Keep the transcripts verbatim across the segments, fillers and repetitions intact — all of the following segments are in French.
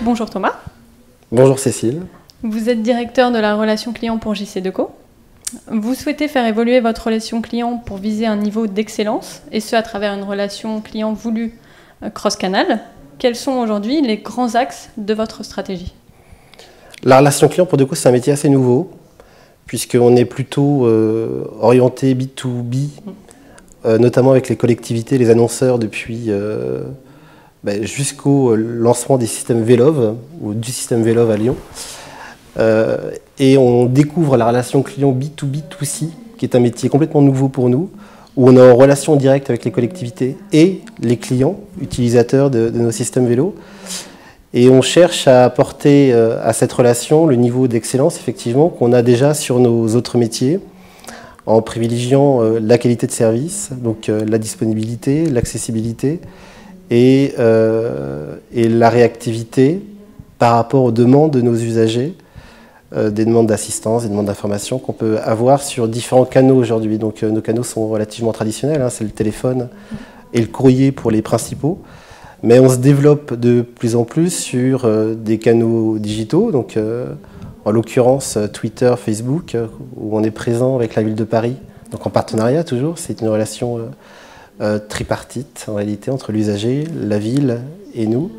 Bonjour Thomas. Bonjour Cécile. Vous êtes directeur de la relation client pour J C Deco. Vous souhaitez faire évoluer votre relation client pour viser un niveau d'excellence, et ce à travers une relation client voulue cross-canal. Quels sont aujourd'hui les grands axes de votre stratégie? La relation client pour Deco, c'est un métier assez nouveau, puisqu'on est plutôt euh, orienté B deux B, euh, notamment avec les collectivités, les annonceurs, depuis euh, ben, jusqu'au lancement des systèmes Velov, ou du système Velov à Lyon. Euh, et on découvre la relation client B deux B deux C, qui est un métier complètement nouveau pour nous, où on est en relation directe avec les collectivités et les clients, utilisateurs de, de nos systèmes vélo. Et on cherche à apporter euh, à cette relation le niveau d'excellence, effectivement, qu'on a déjà sur nos autres métiers, en privilégiant euh, la qualité de service, donc euh, la disponibilité, l'accessibilité et, euh, et la réactivité par rapport aux demandes de nos usagers, euh, des demandes d'assistance, des demandes d'information qu'on peut avoir sur différents canaux aujourd'hui. Donc euh, nos canaux sont relativement traditionnels, hein, c'est le téléphone et le courrier pour les principaux. Mais on se développe de plus en plus sur euh, des canaux digitaux, donc euh, en l'occurrence Twitter, Facebook, euh, où on est présent avec la ville de Paris, donc en partenariat toujours. C'est une relation euh, euh, tripartite en réalité entre l'usager, la ville et nous.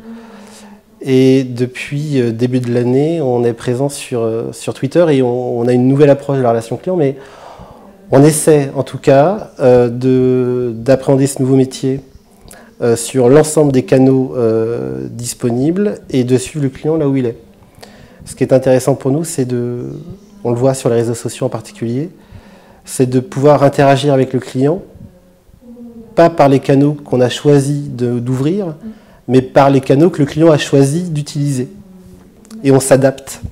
Et depuis euh, début de l'année, on est présent sur, euh, sur Twitter et on, on a une nouvelle approche de la relation client, mais on essaie en tout cas euh, d'appréhender ce nouveau métier Euh, sur l'ensemble des canaux euh, disponibles et de suivre le client là où il est. Ce qui est intéressant pour nous, c'est de, on le voit sur les réseaux sociaux en particulier, c'est de pouvoir interagir avec le client, pas par les canaux qu'on a choisi d'ouvrir, mais par les canaux que le client a choisi d'utiliser. Et on s'adapte.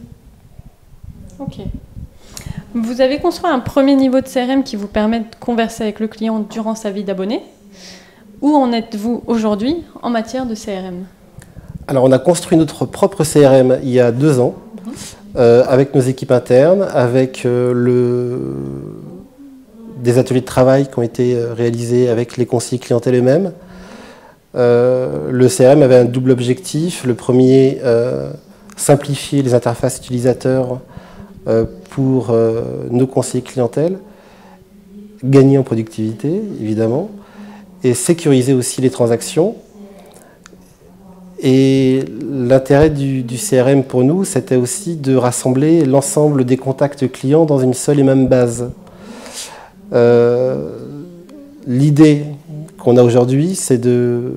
Ok. Vous avez construit un premier niveau de C R M qui vous permet de converser avec le client durant sa vie d'abonné. Où en êtes-vous aujourd'hui en matière de C R M? Alors, on a construit notre propre C R M il y a deux ans, mmh. euh, avec nos équipes internes, avec euh, le... des ateliers de travail qui ont été réalisés avec les conseillers clientèle eux-mêmes. Euh, le C R M avait un double objectif. Le premier, euh, simplifier les interfaces utilisateurs euh, pour euh, nos conseillers clientèle, gagner en productivité, évidemment, et sécuriser aussi les transactions. Et l'intérêt du, du C R M pour nous, c'était aussi de rassembler l'ensemble des contacts clients dans une seule et même base. Euh, L'idée qu'on a aujourd'hui, c'est de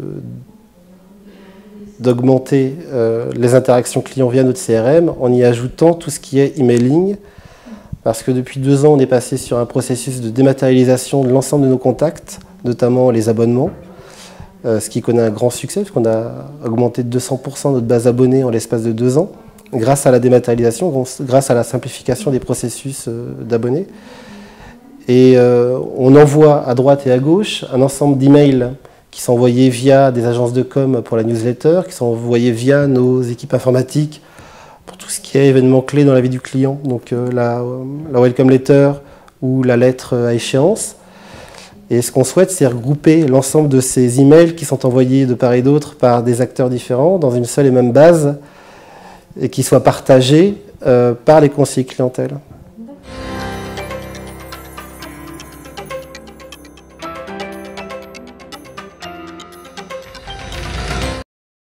d'augmenter euh, les interactions clients via notre C R M en y ajoutant tout ce qui est emailing, parce que depuis deux ans, on est passé sur un processus de dématérialisation de l'ensemble de nos contacts, notamment les abonnements, euh, ce qui connaît un grand succès, parce qu'on a augmenté de deux cents pour cent notre base abonnée en l'espace de deux ans, grâce à la dématérialisation, grâce à la simplification des processus euh, d'abonnés. Et euh, on envoie à droite et à gauche un ensemble d'emails qui sont envoyés via des agences de com pour la newsletter, qui sont envoyés via nos équipes informatiques pour tout ce qui est événement clé dans la vie du client, donc euh, la, la welcome letter ou la lettre à échéance. Et ce qu'on souhaite, c'est regrouper l'ensemble de ces emails qui sont envoyés de part et d'autre par des acteurs différents dans une seule et même base et qui soient partagés euh, par les conseillers clientèle.